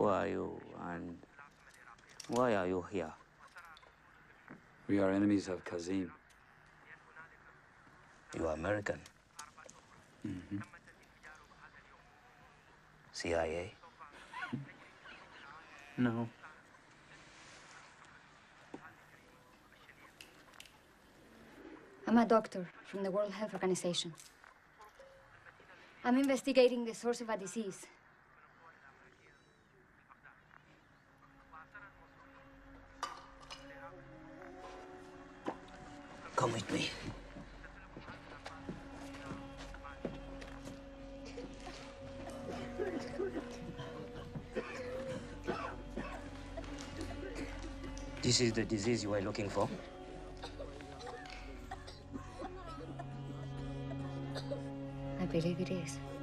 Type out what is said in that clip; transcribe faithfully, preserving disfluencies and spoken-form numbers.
Who are you and why are you here? We are enemies of Kazim. You are American? Mm-hmm. C I A? No. I'm a doctor from the World Health Organization. I'm investigating the source of a disease. Come with me. This is the disease you are looking for? I believe it is.